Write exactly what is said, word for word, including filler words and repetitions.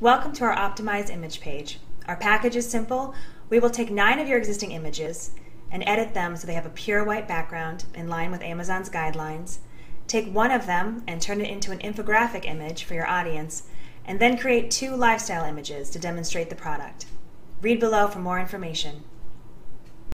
Welcome to our optimized image page. Our package is simple. We will take nine of your existing images and edit them so they have a pure white background in line with Amazon's guidelines. Take one of them and turn it into an infographic image for your audience, and then create two lifestyle images to demonstrate the product. Read below for more information.